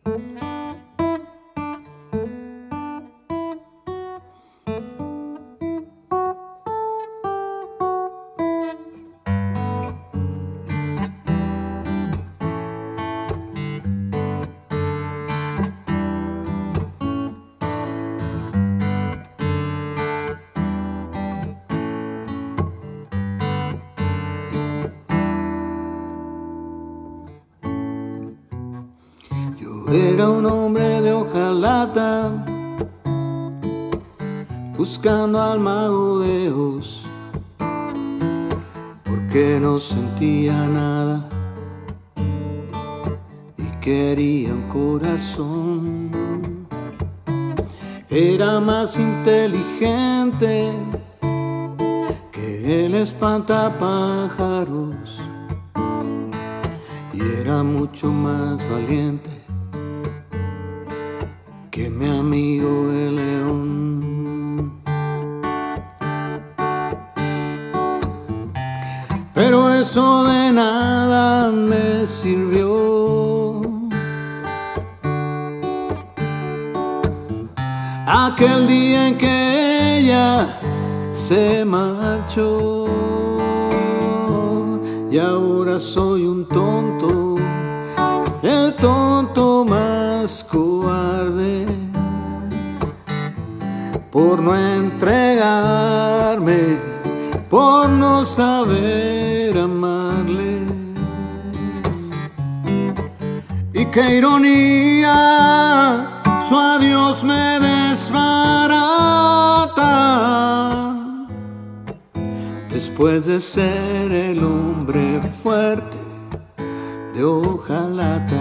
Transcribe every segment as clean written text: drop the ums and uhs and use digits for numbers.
Era un hombre de hojalata, buscando al mago de Oz, porque no sentía nada y quería un corazón. Era más inteligente que el espantapájaros y era mucho más valiente que mi amigo el león. Pero eso de nada me sirvió. Aquel día en que ella se marchó, y ahora soy un tonto, el tonto más cobarde, por no entregarme, por no saber amarle. Y qué ironía, su adiós me desbarata, después de ser el hombre fuerte de hojalata.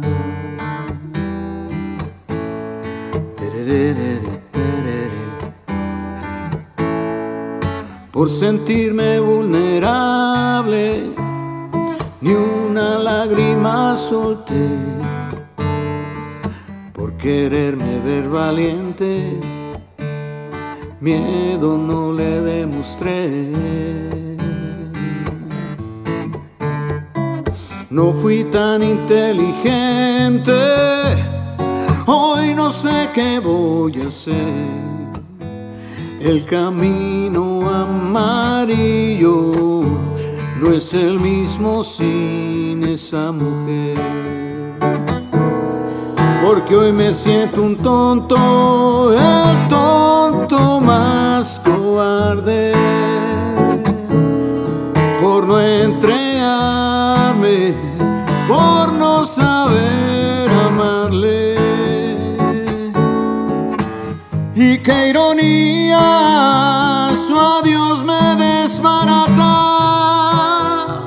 Por sentirme vulnerable, ni una lágrima solté. Por quererme ver valiente, miedo no le demostré. No fui tan inteligente, hoy no sé qué voy a hacer. El camino amarillo no es el mismo sin esa mujer. Porque hoy me siento un tonto, el tonto más cobarde, por no entregarme, por no saber amarle. Y qué ironía, su adiós me desbarata,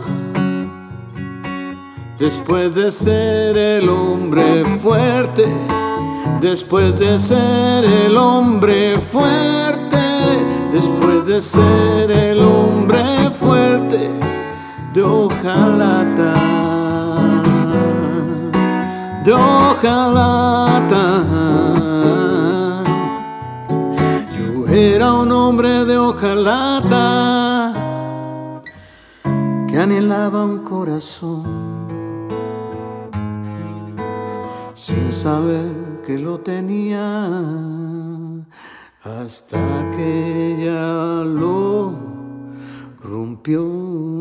después de ser el hombre fuerte, después de ser el hombre fuerte, después de ser el hombre fuerte de hojalata, de hojalata. Era un hombre de hojalata que anhelaba un corazón sin saber que lo tenía, hasta que ella lo rompió.